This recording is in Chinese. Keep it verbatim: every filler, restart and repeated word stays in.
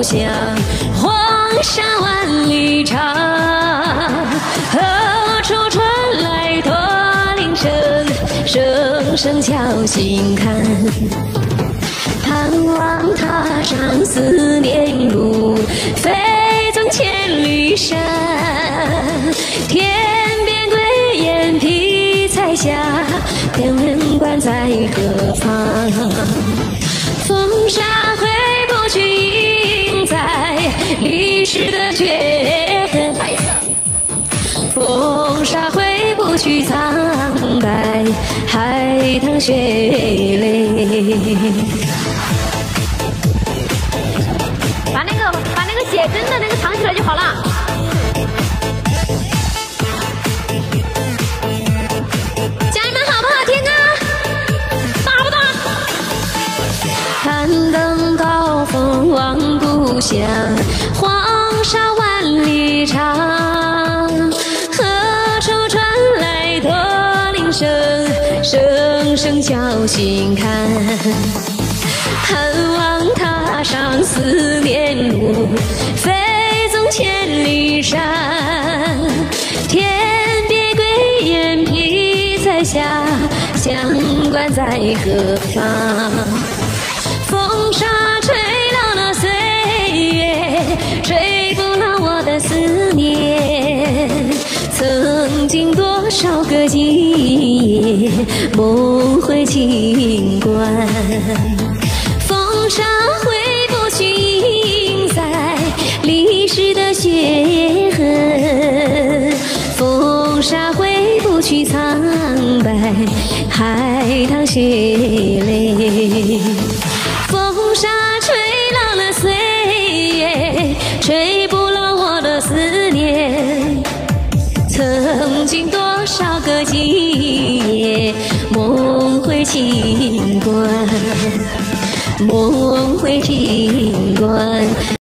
响，黄沙万里长，何处传来驼铃声，声声敲心坎。盼望踏上思念路，飞纵千里山。天边归雁披彩霞，天人关在何方？风沙挥不去印在历史的血痕，风沙挥不去苍白海棠血泪。 把那个把那个写真的那个藏起来就好了。家人们好不好听啊？大不大？ 攀登高峰望故乡，黄沙万里长。何处传来驼铃声，声声敲心坎。盼望踏上思念路，飞纵千里山。天边归雁披彩霞，相关在何方？风沙吹老了岁月，吹不老我的思念。曾经多少个今夜，梦回情关。风沙挥不去印在历史的血痕，风沙挥不去苍白海棠血泪。风沙吹老了岁月，吹不老我的思念。曾经多少个今夜，梦回情关。梦回情关。